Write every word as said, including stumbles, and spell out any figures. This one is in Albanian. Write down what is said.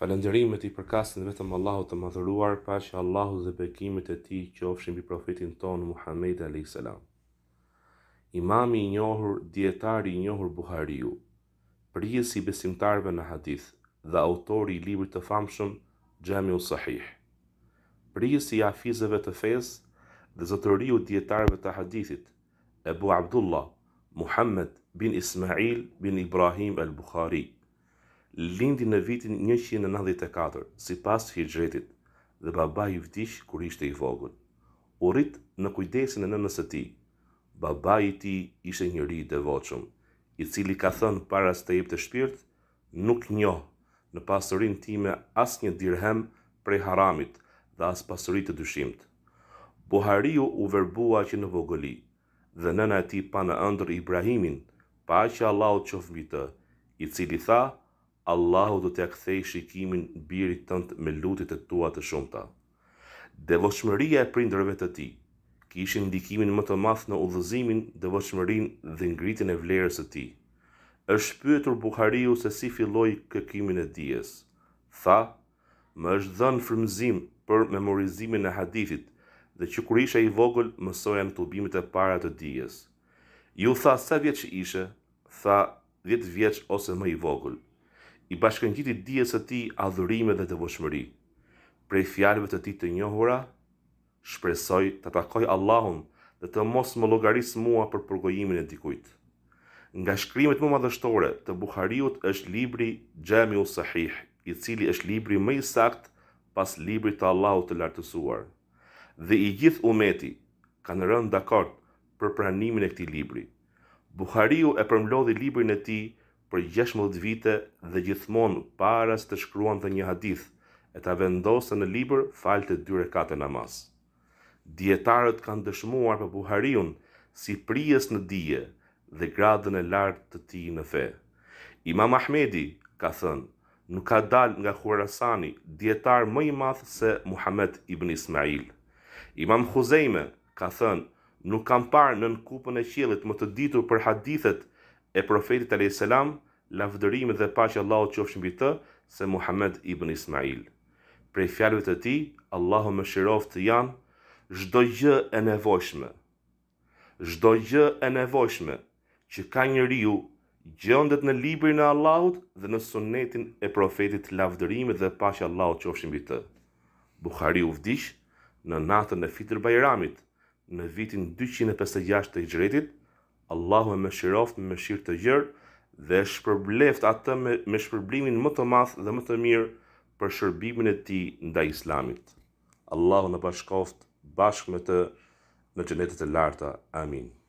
Falënderimet i përkasin vetëm Allahut të madhëruar, paqja e Allahut dhe bekimet e tij qofshin mbi profetin ton Muhammed alayhis salam. Imami i njohur, dietari i njohur Buhariu, përgjithësi i besimtarëve në hadith dhe autori i librit të famshëm Jamiu Sahih, përgjithësi i hafizëve të fesë dhe zotëriu dietarëve të hadithit, Ebu Abdullah Muhammed bin Ismail bin Ibrahim al-Bukhari, lindi në vitin njëqind e nëntëdhjetë e katër sipas hijretit dhe babai i vdiq kur ishte i vogël. U rrit në kujdesin e nënës së tij. Babai i tij ishte njëri i devotshëm, i cili ka thënë para se të jepte shpirt, nuk njoh në pasurinë time asnjë dirhem prej haramit dhe as pasuri të dyshimt. Buhariu u verbua që në vogëli, dhe nëna e tij pa në ëndër Ibrahimin, paqja e Allahut qoftë mbi të, i cili tha: Allahu do t'ja kthej shikimin birit tënd me lutjet e tua të shumta. Devotshmëria e prindërve të tij kishin ndikimin më të madh në udhëzimin, devotshmërinë dhe ngritjen e vlerës së tij. Është pyetur Buhariu se si filloi kërkimin e dijes. Tha: "Më është dhënë frymëzim për memorizimin e hadithit dhe që kur isha i vogël mësoja në tubimet e para të dijes." Ju tha sa vjeç ishe? Tha: dhjetë vjeç ose më i vogël. I bashkëngjiti dijes së tij adhurime dhe devotshmëri. Prej fjalëve të tij të njohura, shpresoj të takoj Allahun dhe të mos më llogaris mua për përgojimin e dikujt. Nga shkrimet më madhështore të Buhariut është libri Jamiu Sahih, i cili është libri më i saktë pas librit të Allahut të lartësuar. Dhe i gjithë umeti kanë rënë dakord për pranimin e këtij libri. Buhariu e përmlodhi librin e tij për gjashtëdhjetë vite dhe gjithmonë para se të shkruante një hadith, e ta vendosë në libër falte dy rekate namaz. Dietarët kanë dëshmuar për Buhariun si prijes në dije dhe gradën e lartë të tij në fe. Imam Ahmedi ka thënë: nuk ka dalë nga Khurasani dietar më i madh se Muhammed ibn Ismail. Imam Huzeime ka thënë: nuk kam parë nën kupën e qiellit më të ditur për hadithet e profetit alayhis salam, lavdërimi dhe paqja e Allahut qofshin mbi të, se Muhammed ibn Ismail. Prej fjalëve të tij, Allahu المشرف janë çdo gjë e nevojshme. Çdo gjë e nevojshme që ka njeriu gjendet në librin e Allahut dhe në sunetin e profetit, lavdërimi dhe paqja e Allahut qofshin mbi të. Buhariu vdiq në natën e Fitr Bajramit në vitin dyqind e pesëdhjetë e gjashtë të hijretit. Allahu e mëshiroft me mëshirë të gjerë dhe shpërbleft atë me, me shpërblimin më të madh dhe më të mirë për shërbimin e tij ndaj Islamit. Allahu na bashkoft bashkë me të në xhenetet e larta. Amin.